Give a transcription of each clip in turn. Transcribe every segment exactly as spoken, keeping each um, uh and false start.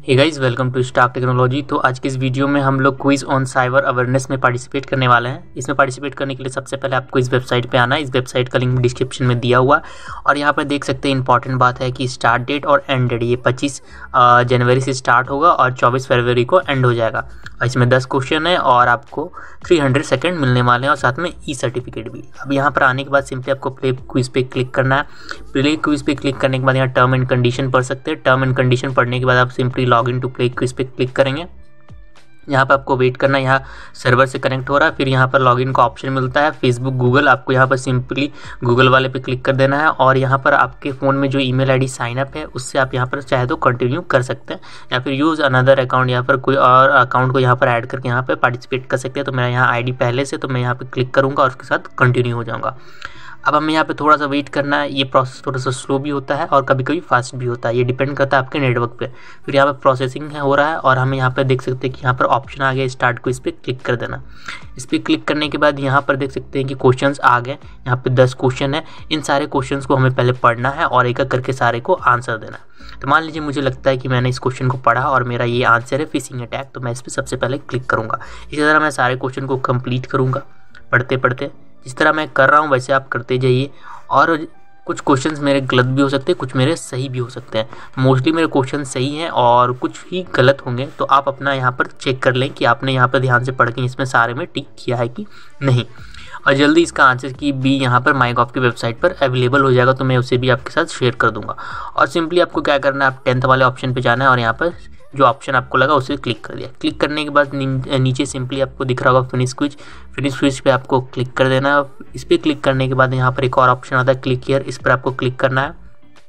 Hey guys, welcome to Stark technology. तो आज के इस वीडियो में हम लोग क्विज ऑन साइबर अवेयरनेस में पार्टिसिपेट करने वाले हैं। इसमें पार्टिसिपेट करने के लिए सबसे पहले आपको इस वेबसाइट पे आना है। इस वेबसाइट का लिंक डिस्क्रिप्शन में दिया हुआ और यहाँ पर देख सकते हैं इंपॉर्टेंट बात है कि स्टार्ट डेट और एंड डेट ये पच्चीस जनवरी से स्टार्ट होगा और चौबीस फरवरी को एंड हो जाएगा। इसमें दस क्वेश्चन है और आपको तीन सौ सेकंड मिलने वाले हैं और साथ में ई सर्टिफिकेट भी। अब यहाँ पर आने के बाद सिंपली आपको प्ले क्विज पे क्लिक करना है। प्ले क्विज पे क्लिक करने के बाद यहाँ टर्म एंड कंडीशन पढ़ सकते हैं। टर्म एंड कंडीशन पढ़ने के बाद आप simply log in to play quiz पे क्लिक करेंगे। यहाँ पर आपको वेट करना है, यहाँ सर्वर से कनेक्ट हो रहा है। फिर यहाँ पर लॉगिन का ऑप्शन मिलता है, फेसबुक, गूगल। आपको यहाँ पर सिंपली गूगल वाले पे क्लिक कर देना है और यहाँ पर आपके फ़ोन में जो ईमेल आईडी साइन अप है उससे आप यहाँ पर चाहे तो कंटिन्यू कर सकते हैं या फिर यूज़ अनदर अकाउंट, यहाँ पर कोई और अकाउंट को यहाँ पर ऐड करके यहाँ पर पार्टिसिपेट कर सकते हैं। तो मेरा यहाँ आई पहले से, तो मैं यहाँ पर क्लिक करूँगा और उसके साथ कंटिन्यू हो जाऊँगा। अब हमें यहाँ पे थोड़ा सा वेट करना है। ये प्रोसेस थोड़ा सा स्लो भी होता है और कभी कभी फास्ट भी होता है, ये डिपेंड करता है आपके नेटवर्क पे। फिर यहाँ पे प्रोसेसिंग है हो रहा है और हमें यहाँ पर देख सकते हैं कि यहाँ पर ऑप्शन आ गया स्टार्ट को, इस पर क्लिक कर देना। इस पर क्लिक करने के बाद यहाँ पर देख सकते हैं कि क्वेश्चंस आ गए। यहाँ पे दस क्वेश्चन है। इन सारे क्वेश्चंस को हमें पहले पढ़ना है और एक एक करके सारे को आंसर देना है। तो मान लीजिए मुझे लगता है कि मैंने इस क्वेश्चन को पढ़ा और मेरा ये आंसर है फिशिंग अटैक, तो मैं इस पर सबसे पहले क्लिक करूँगा। इसी तरह मैं सारे क्वेश्चन को कंप्लीट करूँगा पढ़ते पढ़ते। जिस तरह मैं कर रहा हूँ वैसे आप करते जाइए। और कुछ क्वेश्चंस मेरे गलत भी हो सकते हैं, कुछ मेरे सही भी हो सकते हैं। मोस्टली मेरे क्वेश्चन सही हैं और कुछ ही गलत होंगे, तो आप अपना यहाँ पर चेक कर लें कि आपने यहाँ पर ध्यान से पढ़ के इसमें सारे में टिक किया है कि नहीं। और जल्दी इसका आंसर की भी यहाँ पर माईगॉव की वेबसाइट पर अवेलेबल हो जाएगा, तो मैं उसे भी आपके साथ शेयर कर दूँगा। और सिंपली आपको क्या करना है, आप टेंथ वाले ऑप्शन पर जाना है और यहाँ पर जो ऑप्शन आपको लगा उसे क्लिक कर दिया। क्लिक करने के बाद नीचे सिंपली आपको दिख रहा होगा फिनिश क्विज। फिनिश क्विज पे आपको क्लिक कर देना है। इस पर क्लिक करने के बाद यहाँ पर एक और ऑप्शन आता है क्लिक हियर, इस पर आपको क्लिक करना है।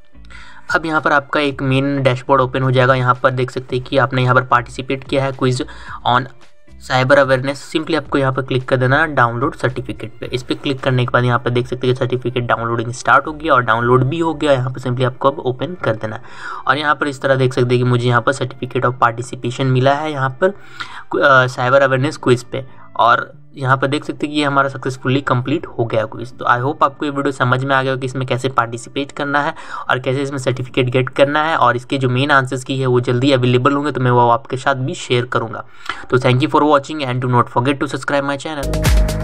अब यहाँ पर आपका एक मेन डैशबोर्ड ओपन हो जाएगा। यहाँ पर देख सकते हैं कि आपने यहाँ पर पार्टिसिपेट किया है quiz on cyber awareness. Simply आपको यहाँ पर क्लिक कर देना है डाउनलोड सर्टिफिकेट पे। इस पर क्लिक करने के बाद यहाँ पर देख सकते हैं कि सर्टिफिकेट डाउनलोडिंग स्टार्ट हो गया और डाउनलोड भी हो गया। यहाँ पर सिंपली आपको अब ओपन कर देना है और यहाँ पर इस तरह देख सकते हैं कि मुझे यहाँ पर सर्टिफिकेट ऑफ पार्टिसिपेशन मिला है यहाँ पर साइबर अवेयरनेस क्विज पे। और यहाँ पर देख सकते हैं कि ये हमारा सक्सेसफुली कंप्लीट हो गया क्विज। तो आई होप आपको ये वीडियो समझ में आ गया कि इसमें कैसे पार्टिसिपेट करना है और कैसे इसमें सर्टिफिकेट गेट करना है। और इसके जो मेन आंसर्स की है वो जल्दी अवेलेबल होंगे, तो मैं वो आपके साथ भी शेयर करूँगा। तो thank you for watching and do not forget to subscribe my channel.